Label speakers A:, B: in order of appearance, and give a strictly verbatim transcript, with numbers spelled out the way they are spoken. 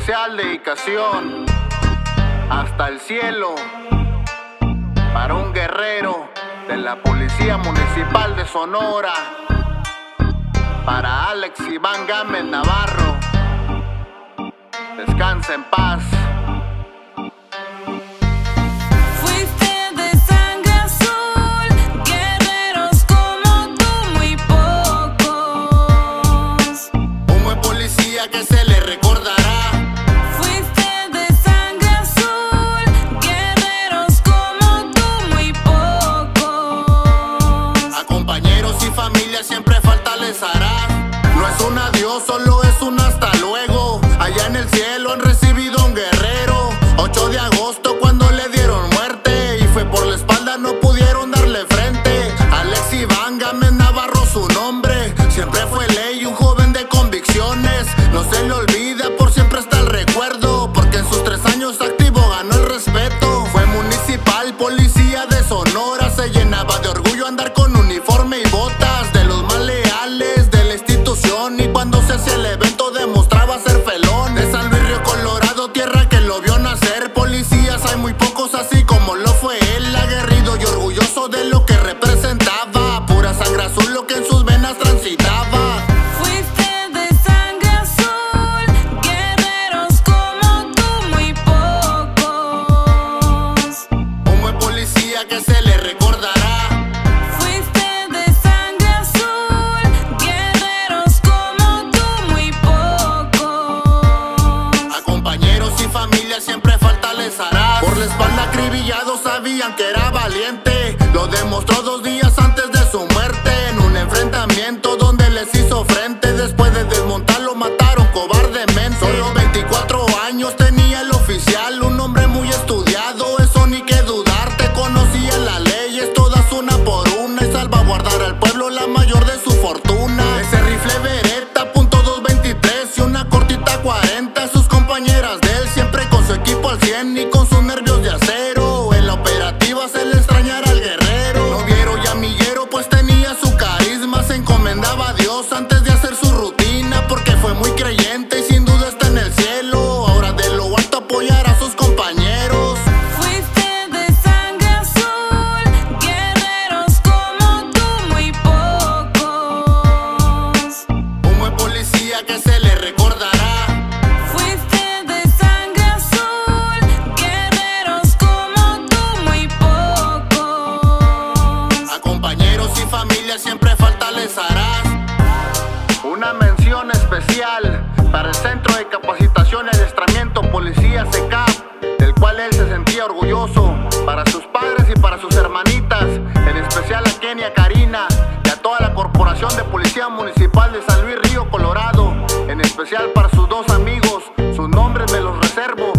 A: especial dedicación hasta el cielo para un guerrero de la Policía Municipal de Sonora, para Alex Iván Gámez Navarro. Descansa en paz. Que se le recordará.
B: Fuiste de sangre azul, guerreros como tú muy pocos.
A: A compañeros y familia siempre falta les harás. No es un adiós, solo es un hasta luego. Allá en el cielo han recibido un guerrero. ocho de agosto cuando le dieron muerte, y fue por la espalda, no pudieron darle frente. Alex Iván Gámez Navarro su nombre, siempre fue ley, un joven de convicciones. No se le olvida, por siempre está el recuerdo, porque en sus tres años activo ganó el respeto. Fue municipal, policía de Sonora, se llenaba de orgullo andar con uniforme y botas, de los más leales de la institución, y cuando se hacía el evento demostraba ser felón. De San Luis Río Colorado, tierra que lo vio nacer, policías hay muy pocos así como lo fue él, aguerrido y orgulloso de lo que representaba, pura sangre azul lo que en sus venas transitaba. Que se le recordará.
B: Fuiste de sangre azul, guerreros como tú muy pocos.
A: A compañeros y familia siempre falta les hará. Por la espalda acribillado sabían que era valiente, lo demostró dos días antes de su muerte, en un enfrentamiento donde les hizo frente. Después de desmontarlo mataron cobardemente. Solo veinticuatro años tenía el oficial, un hombre muy estudiado, eso ni que dudar. Conocía las leyes todas una por una, y salvaguardar al pueblo la mayor de su fortuna. Ese rifle Beretta punto dos veintitrés y una cortita cuarenta, sus compañeras de él siempre con su equipo al cien y con sus nervios de acero. En la operativa se le extrañara al guerrero, noviero y amiguero pues tenía su carisma, se encomendaba a Dios antes de hacer su rutina, porque fue muy creyente y sin duda está en el cielo, ahora de lo alto apoyar a sus compañeros. Que se le recordará.
B: Fuiste de sangre azul, guerreros como tú muy pocos.
A: A compañeros y familia siempre falta les harás. Una mención especial para el Centro de Capacitación y Adiestramiento Policía C E C A P, del cual él se sentía orgulloso, para sus padres y para sus hermanitas, en especial a Kenia Karina y a toda la Corporación de Policía Municipal de San Luis Río Colorado, en especial para sus dos amigos, sus nombres me los reservo,